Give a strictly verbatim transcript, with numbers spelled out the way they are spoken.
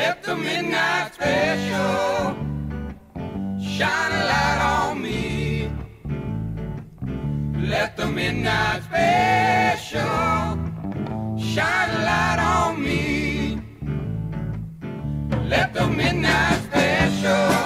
Let the midnight special shine a light on me. Let the midnight special shine a light on me. Let the midnight special